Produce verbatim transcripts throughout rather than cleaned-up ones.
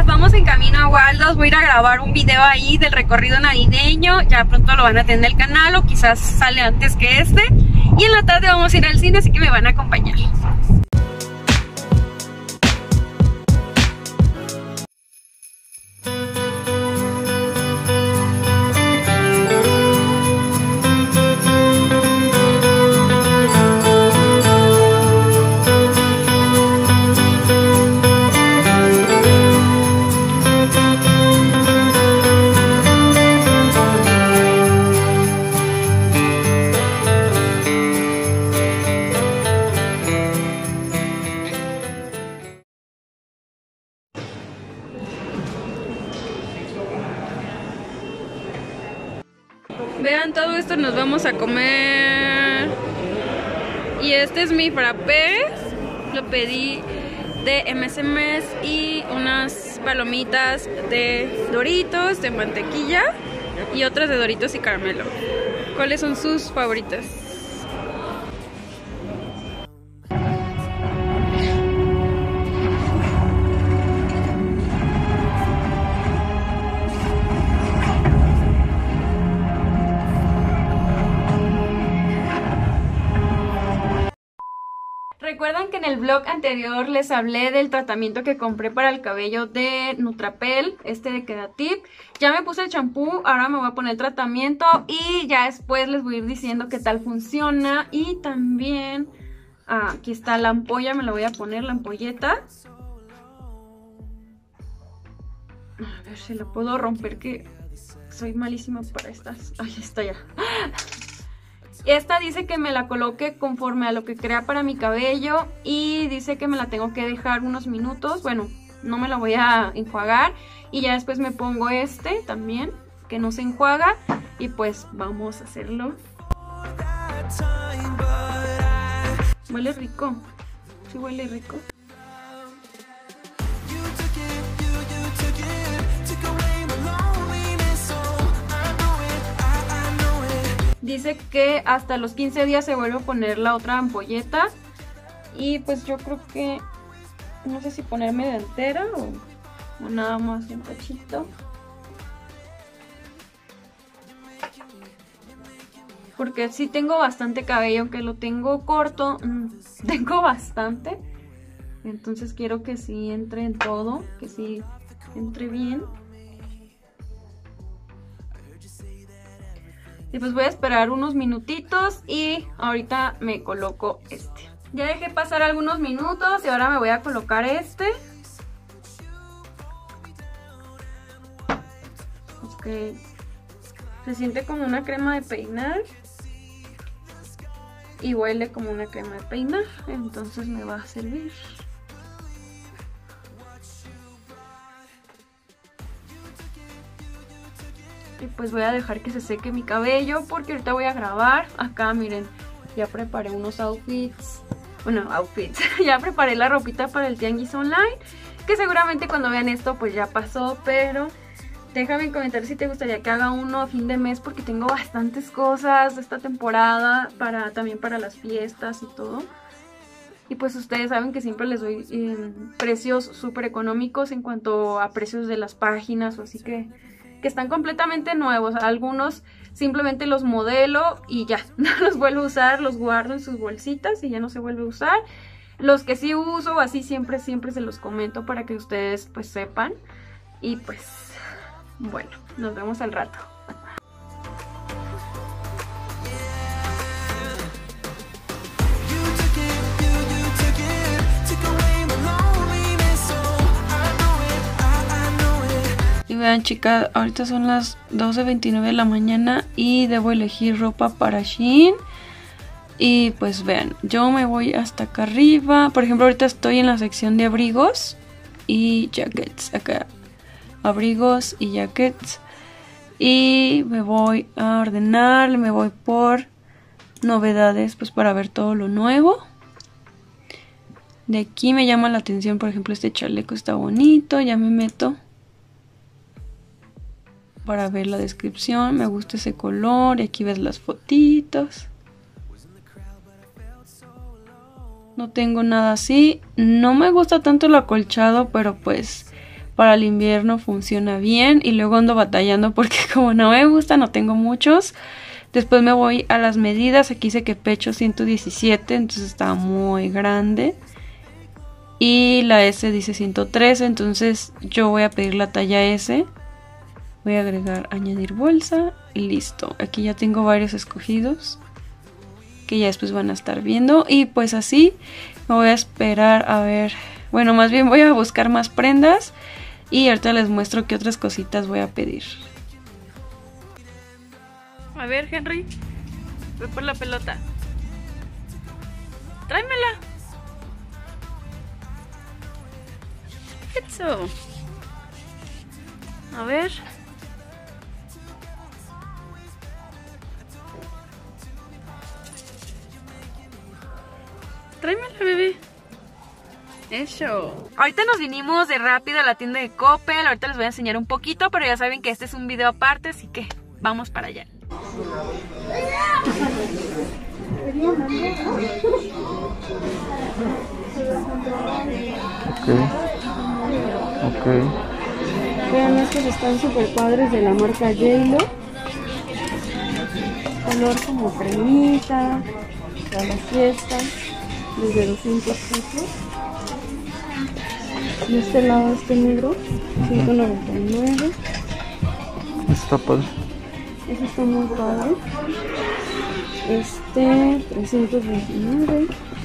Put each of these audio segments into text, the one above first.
chicas, vamos en camino a Waldos. Voy a ir a grabar un video ahí del recorrido navideño. Ya pronto lo van a tener en el canal o quizás sale antes que este. Y en la tarde vamos a ir al cine, así que me van a acompañar. Vean, todo esto nos vamos a comer. Y este es mi frappé. Lo pedí de eme ese eme ese y unas palomitas de Doritos, de mantequilla y otras de Doritos y caramelo. ¿Cuáles son sus favoritas? ¿Recuerdan que en el vlog anterior les hablé del tratamiento que compré para el cabello de Nutrapel, este de Quedatip? Ya me puse el champú, ahora me voy a poner el tratamiento y ya después les voy a ir diciendo qué tal funciona. Y también, ah, aquí está la ampolla, me la voy a poner, la ampolleta. A ver si la puedo romper, que soy malísima para estas. Ahí está ya. Esta dice que me la coloque conforme a lo que crea para mi cabello y dice que me la tengo que dejar unos minutos. Bueno, no me la voy a enjuagar y ya después me pongo este también, que no se enjuaga, y pues vamos a hacerlo. Huele rico, sí huele rico. Dice que hasta los quince días se vuelve a poner la otra ampolleta. Y pues yo creo que no sé si ponerme de entera o, o nada más un cachito. Porque sí tengo bastante cabello, aunque lo tengo corto, mmm, tengo bastante. Entonces quiero que sí entre en todo, que sí entre bien. Y pues voy a esperar unos minutitos y ahorita me coloco este. Ya dejé pasar algunos minutos y ahora me voy a colocar este. Ok. Se siente como una crema de peinar. Y huele como una crema de peinar. Entonces me va a servir. Y pues voy a dejar que se seque mi cabello porque ahorita voy a grabar. Acá miren, ya preparé unos outfits. Bueno, outfits. Ya preparé la ropita para el tianguis online, que seguramente cuando vean esto pues ya pasó. Pero déjame en comentarios si te gustaría que haga uno a fin de mes, porque tengo bastantes cosas de esta temporada para, también para las fiestas y todo. Y pues ustedes saben que siempre les doy eh, precios súper económicos en cuanto a precios de las páginas, o así que... que están completamente nuevos. Algunos simplemente los modelo y ya, no los vuelvo a usar, los guardo en sus bolsitas y ya no se vuelve a usar. Los que sí uso, así siempre, siempre se los comento para que ustedes pues sepan. Y pues, bueno, nos vemos al rato. Y vean, chicas, ahorita son las doce veintinueve de la mañana y debo elegir ropa para Shein. Y pues vean, yo me voy hasta acá arriba. Por ejemplo, ahorita estoy en la sección de abrigos y jackets. Acá, abrigos y jackets. Y me voy a ordenar, me voy por novedades, pues para ver todo lo nuevo. De aquí me llama la atención, por ejemplo, este chaleco está bonito, ya me meto para ver la descripción. Me gusta ese color y aquí ves las fotitos. No tengo nada así. No me gusta tanto el acolchado, pero pues para el invierno funciona bien. Y luego ando batallando porque como no me gusta, no tengo muchos. Después me voy a las medidas. Aquí dice que pecho ciento diecisiete, entonces está muy grande. Y la S dice ciento trece, entonces yo voy a pedir la talla S. Voy a agregar añadir bolsa y listo. Aquí ya tengo varios escogidos que ya después van a estar viendo. Y pues así me voy a esperar a ver. Bueno, más bien voy a buscar más prendas y ahorita les muestro qué otras cositas voy a pedir. A ver, Henry, voy por la pelota. Tráemela. Eso. A ver. Tráemela, bebé. Eso. Ahorita nos vinimos de rápido a la tienda de Coppel. Ahorita les voy a enseñar un poquito, pero ya saben que este es un video aparte, así que vamos para allá. Ok. Ok. Vean, estos están súper padres de la marca J-Lo. Color como cremita, para las fiestas, desde doscientos pesos. Y este lado, este negro, ciento noventa y nueve. Está padre. Ese está muy padre. Este, trescientos veintinueve.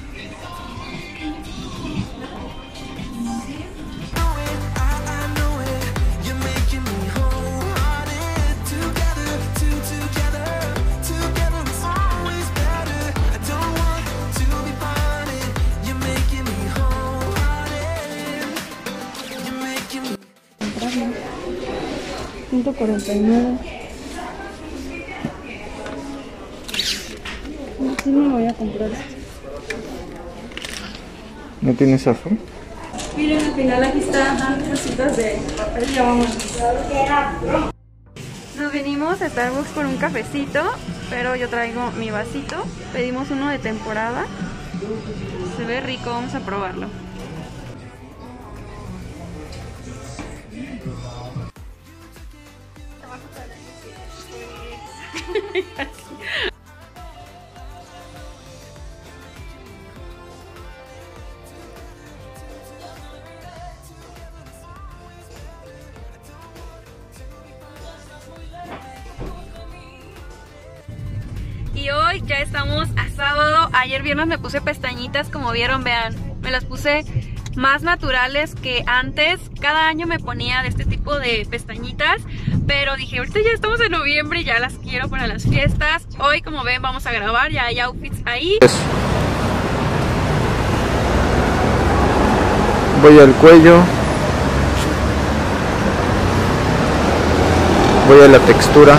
ciento cuarenta y nueve. Sí me voy a comprar esto. ¿No tienes azul? Miren, al final aquí están cositas de papel. Ya vamos. Nos venimos a Starbucks por un cafecito, pero yo traigo mi vasito. Pedimos uno de temporada. Se ve rico, vamos a probarlo. Y hoy ya estamos a sábado. Ayer viernes me puse pestañitas, como vieron, vean. Me las puse más naturales que antes. Cada año me ponía de este tipo de pestañitas, pero dije, ahorita ya estamos en noviembre y ya las quiero para las fiestas. Hoy, como ven, vamos a grabar, ya hay outfits ahí. Voy al cuello. Voy a la textura.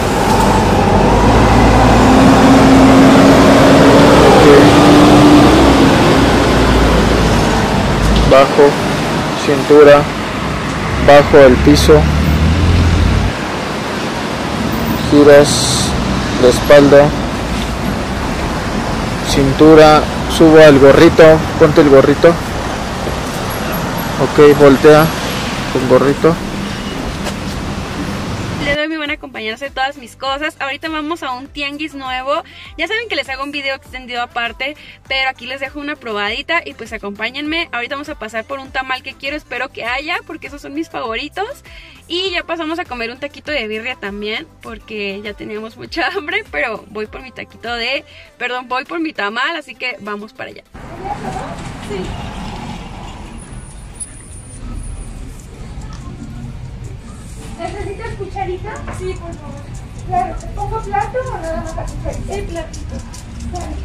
Bajo, cintura, bajo el piso, giras la espalda, cintura, subo al gorrito, ponte el gorrito, ok, voltea con gorrito. Les doy mi buena compañía, hacer todas mis cosas. Ahorita vamos a un tianguis nuevo. Ya saben que les hago un video extendido aparte, pero aquí les dejo una probadita y pues acompáñenme. Ahorita vamos a pasar por un tamal que quiero, espero que haya, porque esos son mis favoritos. Y ya pasamos a comer un taquito de birria también, porque ya teníamos mucha hambre, pero voy por mi taquito de... Perdón, voy por mi tamal, así que vamos para allá. Sí. ¿Necesitas cucharita? Sí, por favor. Claro, ¿te pongo plato o nada más la cucharita? El platito. Vale.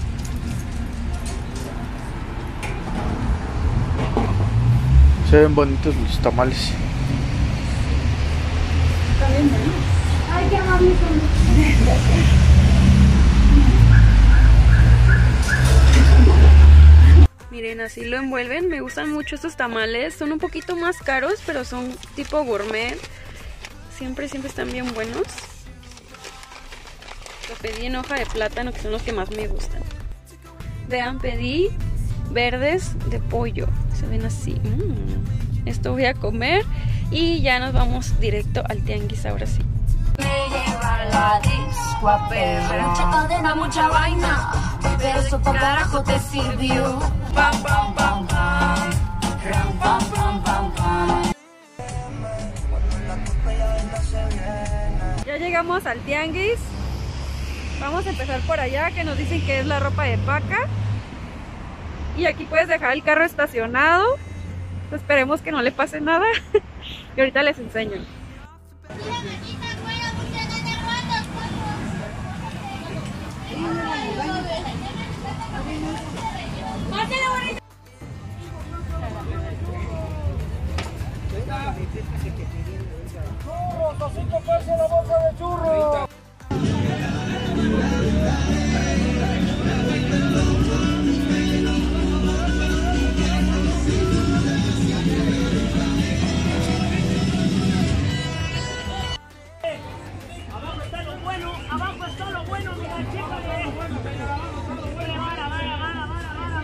Se ven bonitos los tamales. Está bien, ¿no? Ay, qué amables son. Miren, así lo envuelven. Me gustan mucho estos tamales. Son un poquito más caros, pero son tipo gourmet. Siempre, siempre están bien buenos. Lo pedí en hoja de plátano, que son los que más me gustan. Vean, pedí verdes de pollo. Se ven así. Mm. Esto voy a comer. Y ya nos vamos directo al tianguis ahora sí. Me lleva a la disco a perder. Mucha cadena, mucha vaina, pero eso pa' carajo te sirvió. Pam, pam, pam, pam. Ram, pam, pam, pam, pam. Ya llegamos al tianguis. Vamos a empezar por allá, que nos dicen que es la ropa de paca. Y aquí puedes dejar el carro estacionado. Esperemos que no le pase nada. Y ahorita les enseño. ¡Churros! ¡A cinco pesos la bolsa de churros! Abajo está lo bueno, abajo está lo bueno, mira, chécale. Vara, vara, vara, vara, vara, vara,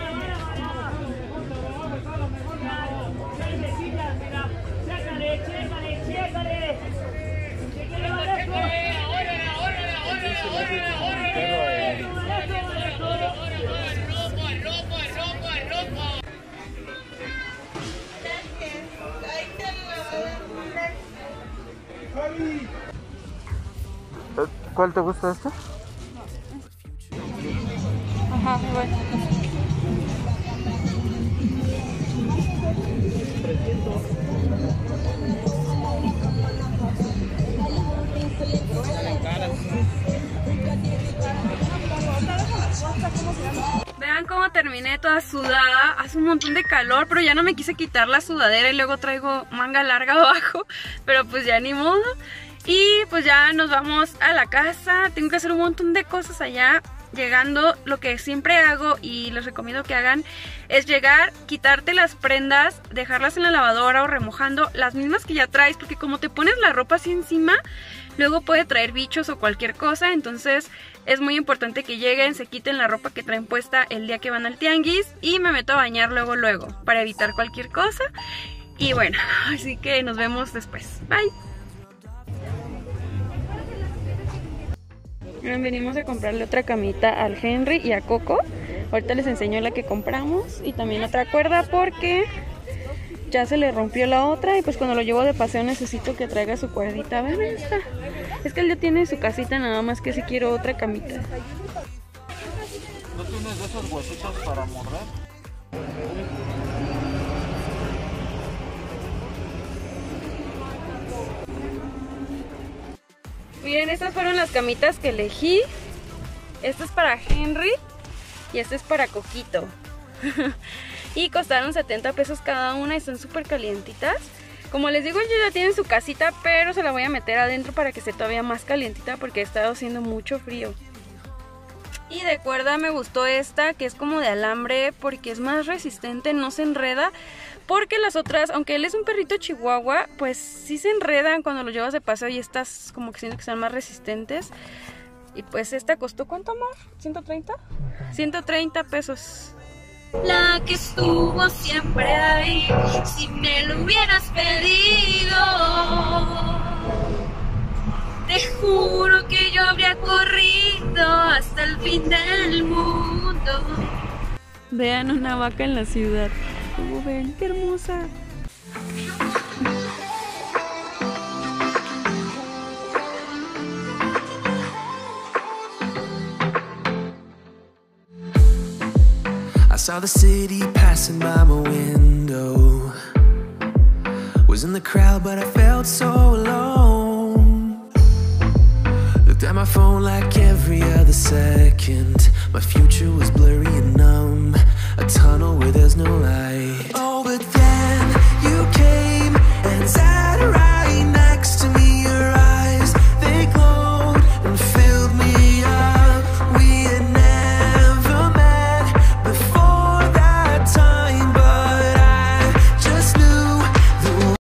chécale, chécale, chécale. Chécale, órale, órale, órale, órale. ¿Cuál te gusta esta? Ajá, bueno. Vean cómo terminé toda sudada. Hace un montón de calor, pero ya no me quise quitar la sudadera y luego traigo manga larga abajo. Pero pues ya ni modo. Y pues ya nos vamos a la casa. Tengo que hacer un montón de cosas allá. Llegando, lo que siempre hago y les recomiendo que hagan es llegar, quitarte las prendas, dejarlas en la lavadora o remojando las mismas que ya traes, porque como te pones la ropa así encima, luego puede traer bichos o cualquier cosa. Entonces es muy importante que lleguen, se quiten la ropa que traen puesta el día que van al tianguis y me meto a bañar luego luego para evitar cualquier cosa. Y bueno, así que nos vemos después. Bye. Venimos a comprarle otra camita al Henry y a Coco. Ahorita les enseño la que compramos y también otra cuerda porque ya se le rompió la otra y pues cuando lo llevo de paseo necesito que traiga su cuerdita. Ven esta. Es que él ya tiene su casita, nada más que si quiero otra camita. ¿No tienes de esos huesitos para morder? Miren, estas fueron las camitas que elegí. Esta es para Henry y esta es para Coquito. Y costaron setenta pesos cada una y son súper calientitas. Como les digo, ellos ya tienen su casita, pero se la voy a meter adentro para que esté todavía más calientita porque ha estado haciendo mucho frío. Y de cuerda me gustó esta, que es como de alambre porque es más resistente, no se enreda. Porque las otras, aunque él es un perrito chihuahua, pues sí se enredan cuando lo llevas de paseo y estas como que siento que son más resistentes. Y pues esta costó, ¿cuánto, amor? ¿ciento treinta? ciento treinta pesos. La que estuvo siempre ahí, si me lo hubieras pedido, te juro que yo habría corrido hasta el fin del mundo. Vean una vaca en la ciudad. Como ven, qué hermosa. I saw the city passing by my window. Was in the crowd, but I felt so alone. Looked at my phone like every other second. My future was blurred.